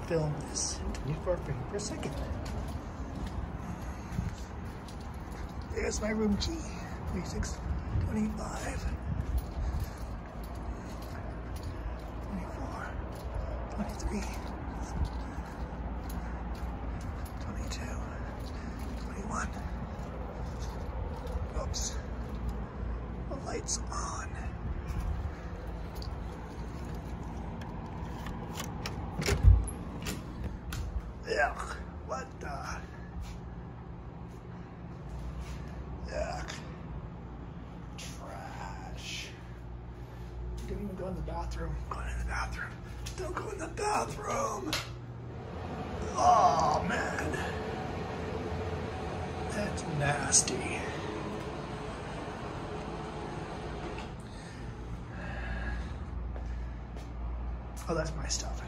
film this in 24 frames per second. There's my room key, 3625. 24, 23, 22, 21. Oops. The light's on. Ugh, what the? Ugh. Trash. Didn't even go in the bathroom. Going in the bathroom. Don't go in the bathroom. Oh, man. That's nasty. Oh, that's my stuff.